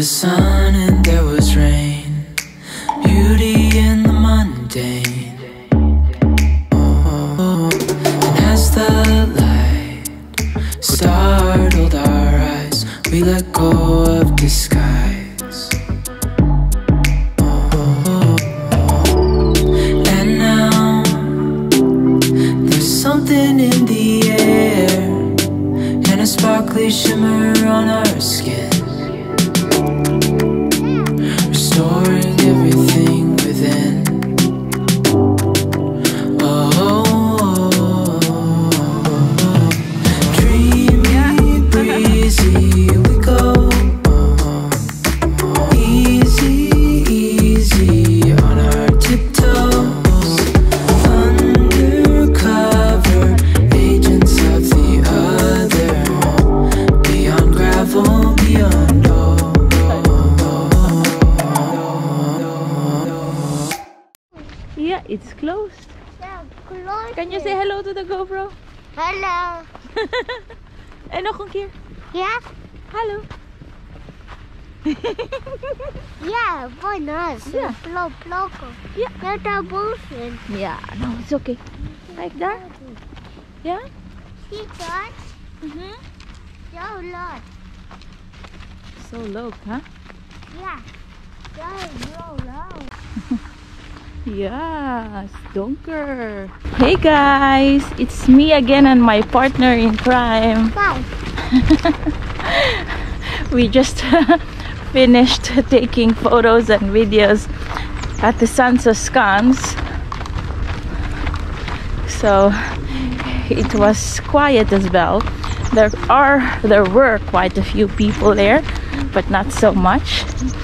was sun and there was rain, beauty in the mundane. And as the light startled our eyes, we let go of disguise. And now there's something in the air and a sparkly shimmer on our skin, restoring everything within. Dreamy, breezy, we go. Easy, easy on our tiptoes. Undercover agents of the other, beyond gravel, beyond Yeah, it's closed. Yeah, close. Can you say hello to the GoPro? Hello. En nog een keer. Yeah? Hallo. Yeah, buenas. Yeah. Loco. Yeah. You're the bullshit. Yeah, no, it's okay. Like that? Yeah? See that? Mm-hmm. So low. So low, huh? Yeah. So low. Yes, donker. Hey guys, it's me again and my partner in crime. Bye. We just finished taking photos and videos at the Sansoscans. So it was quiet as well. There were quite a few people there, but not so much.